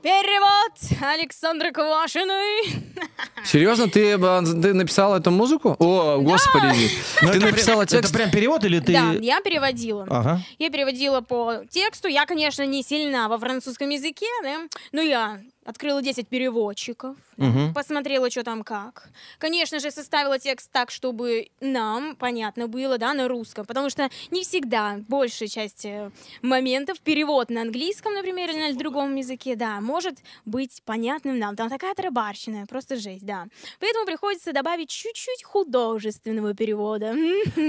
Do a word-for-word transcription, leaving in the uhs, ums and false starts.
Перевод Александры Квашиной. Серьезно, ты, э, ты написала эту музыку? О, господи. Ну, Ты это написала прям- текст? Это прям перевод или ты... Да, я переводила. Ага. Я переводила по тексту. Я, конечно, не сильна во французском языке, да? Но я открыла десять переводчиков, Мгм. посмотрела, что там как. Конечно же, составила текст так, чтобы нам понятно было, да, на русском. Потому что не всегда, большая часть э, моментов, перевод на английском, например, или на другом языке, да, может быть понятным нам. Там такая тарабарщина, просто жесть, да. Поэтому приходится добавить чуть-чуть художественного перевода.